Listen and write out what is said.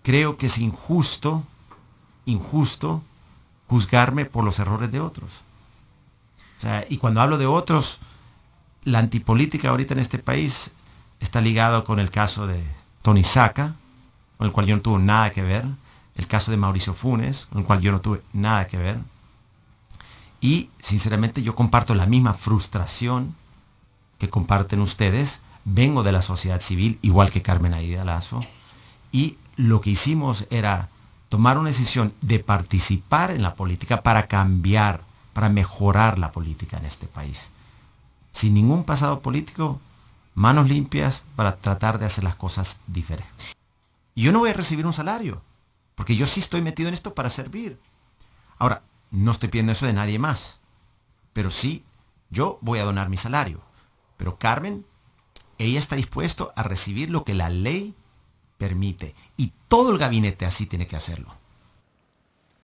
creo que es injusto juzgarme por los errores de otros. O sea, y cuando hablo de otros, la antipolítica ahorita en este país está ligado con el caso de Tony Saca, con el cual yo no tuve nada que ver, el caso de Mauricio Funes, con el cual yo no tuve nada que ver. Y sinceramente yo comparto la misma frustración que comparten ustedes. Vengo de la sociedad civil, igual que Carmen Aida Lazo, y lo que hicimos era tomar una decisión de participar en la política para cambiar, para mejorar la política en este país. Sin ningún pasado político, manos limpias para tratar de hacer las cosas diferentes. Y yo no voy a recibir un salario, porque yo sí estoy metido en esto para servir. Ahora, no estoy pidiendo eso de nadie más, pero sí, yo voy a donar mi salario. Pero Carmen, ella está dispuesto a recibir lo que la ley permite. Y todo el gabinete así tiene que hacerlo.